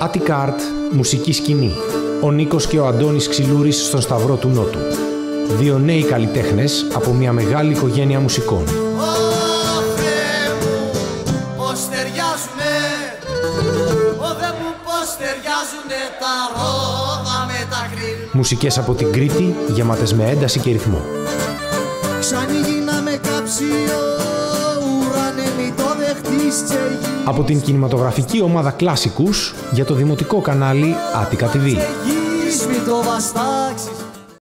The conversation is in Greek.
Attic Art, μουσική σκηνή. Ο Νίκος και ο Αντώνης Ξυλούρης στον Σταυρό του Νότου. Δύο νέοι καλλιτέχνες από μια μεγάλη οικογένεια μουσικών. Μουσικές από την Κρήτη, γεμάτες με ένταση και ρυθμό. Από την κινηματογραφική ομάδα Κλάσικους για το δημοτικό κανάλι Attica TV.